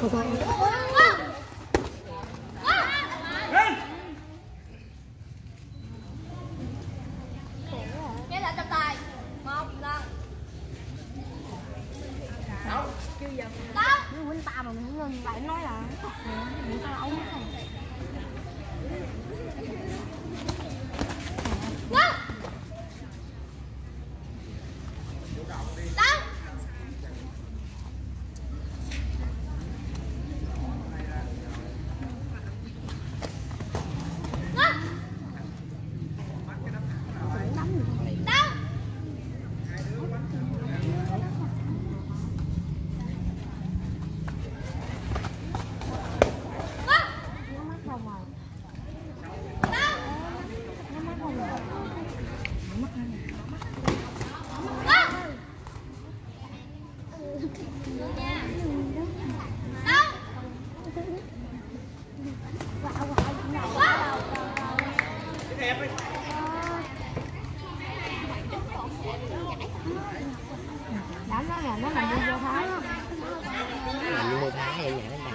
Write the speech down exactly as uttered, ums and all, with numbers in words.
Nghe là trọng tài. Một lần. Đâu? Chưa giờ. Đâu? Nó quýnh ta mà mình ngừng lại nói là mình tao ống này. Đâu? Đâu? Đó nó là nó làm như vô thái á. Làm như vô thái vậy vậy.